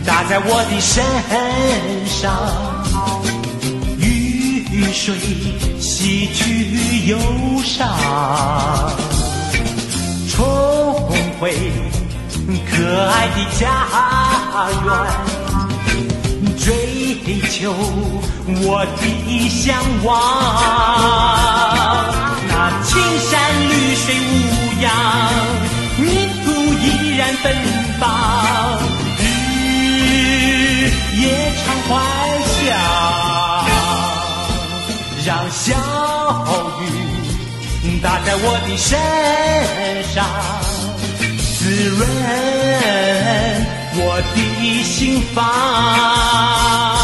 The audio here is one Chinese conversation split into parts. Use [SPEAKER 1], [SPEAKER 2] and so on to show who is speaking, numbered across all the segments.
[SPEAKER 1] 打在我的身上，雨水洗去忧伤，重回可爱的家园，追求我的向往。那青山绿水无恙，泥土依然奔放，日夜常欢笑，让小雨打在我的身上，滋润我的心房。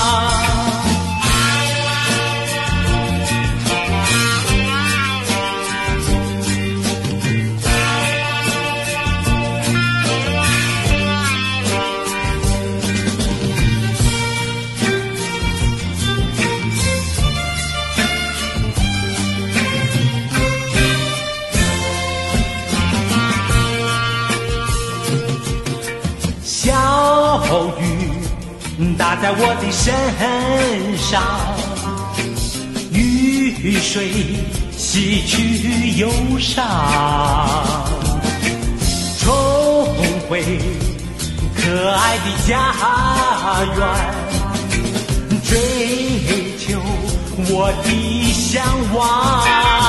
[SPEAKER 1] 小雨打在我的身上，雨水洗去忧伤，重回可爱的家园，追求我的向往。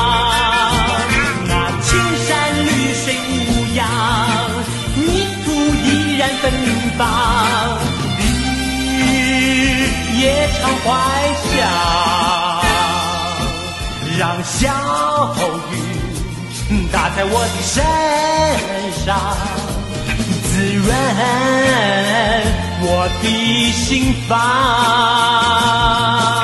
[SPEAKER 1] 那青山绿水无恙，泥土依然奔放，日夜常欢笑，让小雨打在我的身上，滋润我的心房。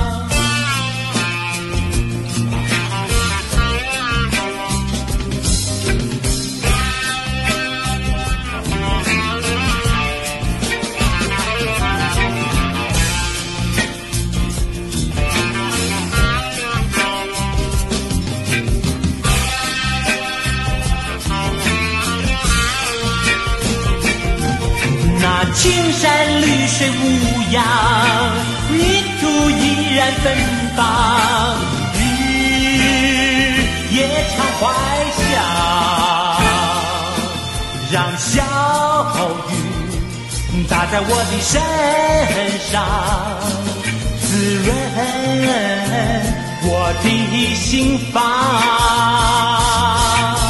[SPEAKER 1] 青山绿水无恙，泥土依然奔放，日夜常欢笑，让小雨打在我的身上，滋润我的心房。